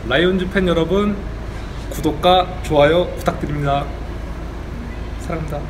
라이온즈 팬 여러분, 구독과 좋아요 부탁드립니다. 사랑합니다.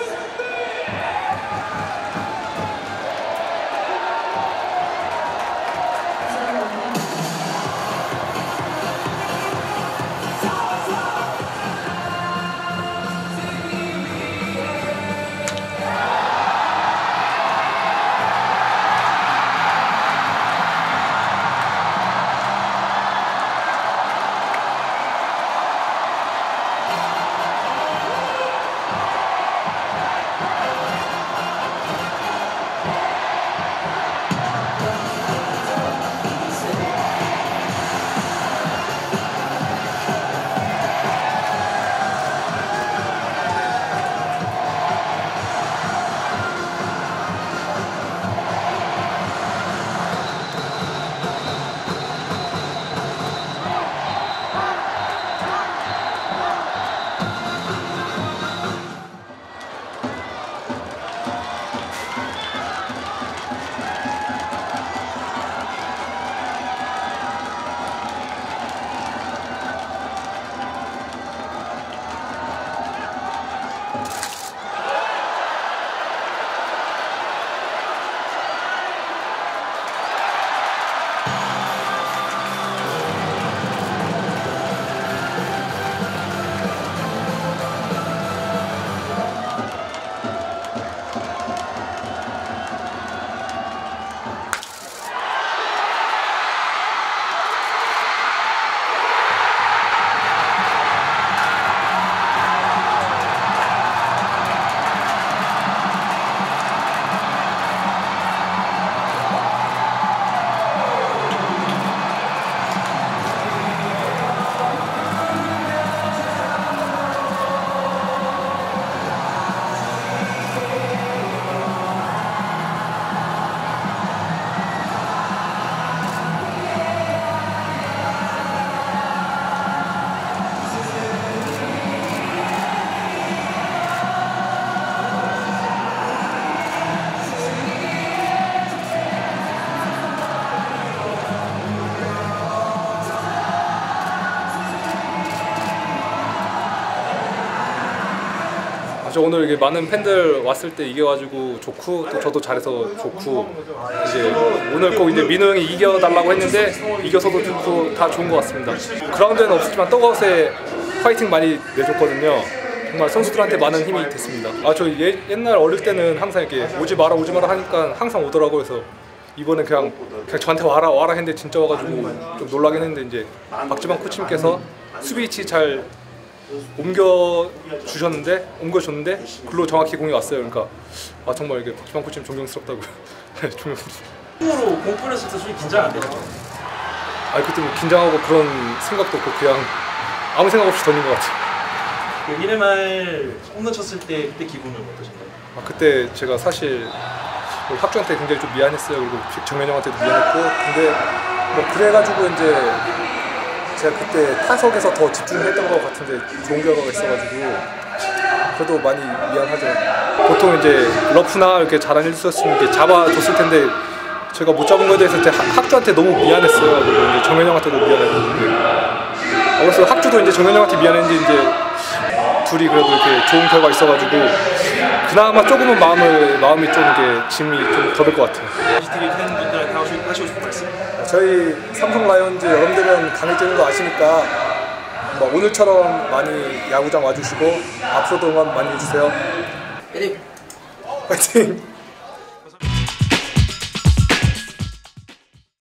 저 오늘 이게 많은 팬들 왔을 때 이겨가지고 좋고 또 저도 잘해서 좋고 이제 오늘 꼭 이제 민호 형이 이겨달라고 했는데 이겨서도 좋고 다 좋은 것 같습니다. 그라운드에는 없었지만 떡아웃에 파이팅 많이 내줬거든요. 정말 선수들한테 많은 힘이 됐습니다. 저 옛날 어릴 때는 항상 이렇게 오지 마라 하니까 항상 오더라고요. 그래서 이번에 그냥 저한테 와라 했는데 진짜 와가지고 좀 놀라긴 했는데 이제 박지만 코치님께서 수비 위치 잘 옮겨줬는데 글로 정확히 공이 왔어요. 그러니까 정말 이게 박지만 코치님 존경스럽다고요. 존경스럽습니다. 으로 공 뿌렸을 때 솔직히 긴장 안 되죠? 그때 뭐 긴장하고 그런 생각도 없고 그냥 아무 생각 없이 던진 것 같아요. 그 1회 말 홈런 쳤을 때 그때 기분은 어떠신가요? 그때 제가 사실 학주한테 굉장히 좀 미안했어요. 그리고 정현 형한테도 미안했고 근데 뭐 그래가지고 이제 제가 그때 타석에서 더 집중했던 것 같은데 좋은 결과가 있어가지고 그래도 많이 미안하죠. 보통 이제 러프나 이렇게 잘한 일수였으면 이렇게 잡아줬을 텐데 제가 못 잡은 거에 대해서 학주한테 너무 미안했어요. 그리고 이제 정현 형한테도 미안했는데 그래서 학주도 이제 정현 형한테 미안했는데 이제 둘이 그래도 이렇게 좋은 결과 있어가지고 그나마 조금은 마음이 좀 이렇게 짐이 좀 덜 것 같아요. TV 팬분들한테 하시고 싶은 말씀? 저희 삼성 라이온즈 여러분들은 강해지는 거 아시니까 오늘처럼 많이 야구장 와주시고 앞으로도 응원 많이 해주세요. 화이팅!